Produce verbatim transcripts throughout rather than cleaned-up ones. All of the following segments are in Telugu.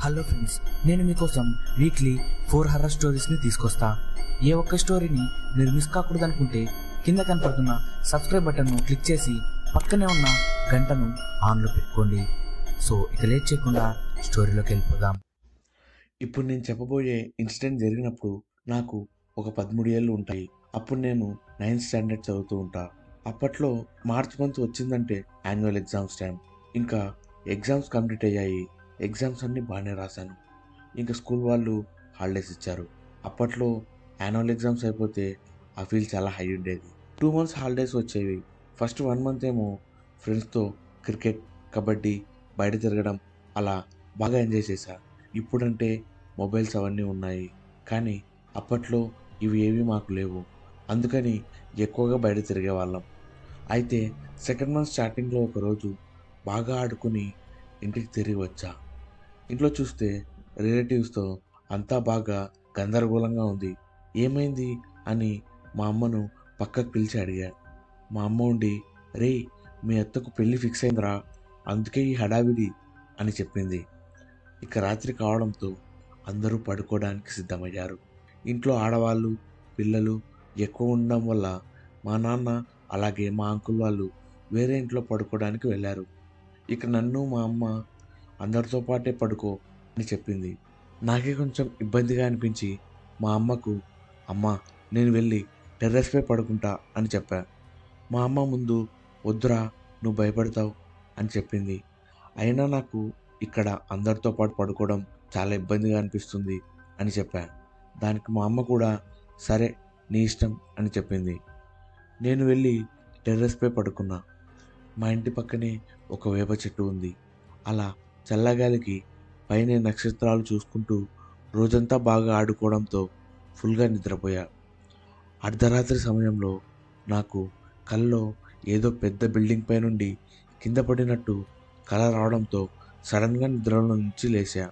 హలో ఫ్రెండ్స్, నేను మీకోసం వీక్లీ ఫోర్ హర్రర్ స్టోరీస్ని తీసుకొస్తా. ఏ ఒక్క స్టోరీని మీరు మిస్ కాకూడదు అనుకుంటే కింద కనపడుతున్న సబ్స్క్రైబ్ బటన్ను క్లిక్ చేసి పక్కనే ఉన్న గంటను ఆన్లో పెట్టుకోండి. సో ఇక లేట్ చేయకుండా స్టోరీలోకి వెళ్ళిపోదాం. ఇప్పుడు నేను చెప్పబోయే ఇన్సిడెంట్ జరిగినప్పుడు నాకు ఒక పదమూడు ఏళ్ళు ఉంటాయి. అప్పుడు నేను నైన్త్ స్టాండర్డ్ చదువుతూ ఉంటా. అప్పట్లో మార్చ్ మంత్ వచ్చిందంటే యాన్యువల్ ఎగ్జామ్స్ టైం. ఇంకా ఎగ్జామ్స్ కంప్లీట్ అయ్యాయి. ఎగ్జామ్స్ అన్నీ బాగానే రాశాను. ఇంకా స్కూల్ వాళ్ళు హాలిడేస్ ఇచ్చారు. అప్పట్లో యాన్యువల్ ఎగ్జామ్స్ అయిపోతే ఆ ఫీల్ చాలా హై ఉండేది. టూ మంత్స్ హాలిడేస్ వచ్చేవి. ఫస్ట్ వన్ మంత్ ఏమో ఫ్రెండ్స్తో క్రికెట్, కబడ్డీ, బయట తిరగడం అలా బాగా ఎంజాయ్ చేశా. ఇప్పుడంటే మొబైల్స్ అవన్నీ ఉన్నాయి, కానీ అప్పట్లో ఇవి ఏవి మాకు లేవు. అందుకని ఎక్కువగా బయట తిరిగే వాళ్ళం. అయితే సెకండ్ మంత్ స్టార్టింగ్లో ఒకరోజు బాగా ఆడుకుని ఇంటికి తిరిగి వచ్చా. ఇంట్లో చూస్తే రిలేటివ్స్తో అంతా బాగా గందరగోళంగా ఉంది. ఏమైంది అని మా అమ్మను పక్కకు పిలిచి అడిగా. మా అమ్మ ఉండి, రే మీ అత్తకు పెళ్ళి ఫిక్స్ అయిందిరా, అందుకే ఈ హడావిడి అని చెప్పింది. ఇక రాత్రి కావడంతో అందరూ పడుకోవడానికి సిద్ధమయ్యారు. ఇంట్లో ఆడవాళ్ళు, పిల్లలు ఎక్కువ ఉండడం వల్ల మా నాన్న అలాగే మా అంకుల్ వాళ్ళు వేరే ఇంట్లో పడుకోవడానికి వెళ్ళారు. ఇక నన్ను మా అమ్మ అందరితో పాటే పడుకో అని చెప్పింది. నాకే కొంచెం ఇబ్బందిగా అనిపించి మా అమ్మకు, అమ్మ నేను వెళ్ళి టెర్రస్పై పడుకుంటా అని చెప్పా. మా అమ్మ ముందు, వద్దురా నువ్వు భయపడతావు అని చెప్పింది. అయినా నాకు ఇక్కడ అందరితో పాటు పడుకోవడం చాలా ఇబ్బందిగా అనిపిస్తుంది అని చెప్పా. దానికి మా అమ్మ కూడా సరే నీ ఇష్టం అని చెప్పింది. నేను వెళ్ళి టెర్రస్పై పడుకున్నా. మా ఇంటి పక్కనే ఒక వేప చెట్టు ఉంది. అలా చల్లగాలికి పైన నక్షత్రాలు చూసుకుంటూ రోజంతా బాగా ఆడుకోవడంతో ఫుల్గా నిద్రపోయా. అర్ధరాత్రి సమయంలో నాకు కల్లో ఏదో పెద్ద బిల్డింగ్ పై నుండి కింద పడినట్టు కల రావడంతో సడన్గా నిద్రలో నుంచి లేచా.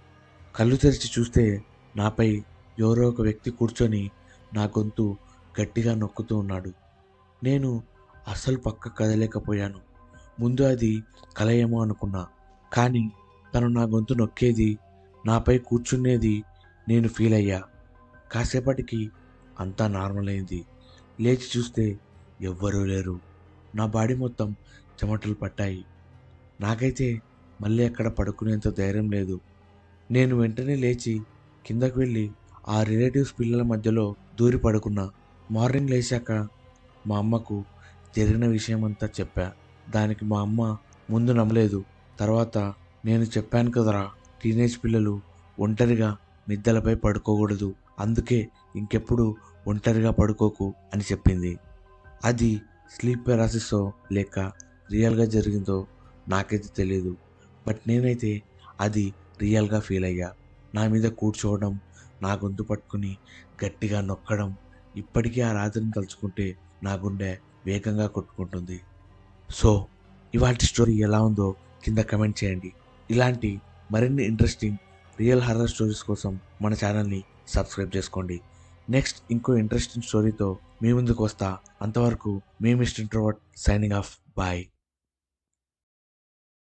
కళ్ళు తెరిచి చూస్తే నాపై ఎవరో ఒక వ్యక్తి కూర్చొని నా గొంతు గట్టిగా నొక్కుతూ ఉన్నాడు. నేను అస్సలు పక్క కదలేకపోయాను. ముందు అది కల ఏమో అనుకున్నా, కానీ తను నా గొంతు నొక్కేది, నాపై కూర్చునేది నేను ఫీల్ అయ్యా. కాసేపటికి అంతా నార్మల్ అయింది. లేచి చూస్తే ఎవ్వరూ లేరు. నా బాడీ మొత్తం చెమటలు పట్టాయి. నాకైతే మళ్ళీ అక్కడ పడుకునేంత ధైర్యం లేదు. నేను వెంటనే లేచి కిందకు వెళ్ళి ఆ రిలేటివ్స్ పిల్లల మధ్యలో దూరి పడుకున్నా. మార్నింగ్ లేచాక మా అమ్మకు జరిగిన విషయం అంతా చెప్పా. దానికి మా అమ్మ ముందు నమ్మలేదు. తర్వాత నేను చెప్పాను కదరా, టీనేజ్ పిల్లలు ఒంటరిగా మిద్దెలపై పడుకోకూడదు, అందుకే ఇంకెప్పుడు ఒంటరిగా పడుకోకు అని చెప్పింది. అది స్లీప్ పెరాసిసో లేక రియల్గా జరిగిందో నాకైతే తెలియదు. బట్ నేనైతే అది రియల్గా ఫీల్ అయ్యా. నా మీద కూర్చోవడం, నా గొంతు పట్టుకుని గట్టిగా నొక్కడం, ఇప్పటికీ ఆ రాత్రిని తలుచుకుంటే నా గుండె వేగంగా కొట్టుకుంటుంది. సో ఇవాల్టి స్టోరీ ఎలా ఉందో కింద కమెంట్ చేయండి. ఇలాంటి మరిన్ని ఇంట్రెస్టింగ్ రియల్ హర్రర్ స్టోరీస్ కోసం మన ఛానల్ని సబ్స్క్రైబ్ చేసుకోండి. నెక్స్ట్ ఇంకో ఇంట్రెస్టింగ్ స్టోరీతో మీ ముందుకు వస్తా. అంతవరకు మీ mister introvert signing off. Bye.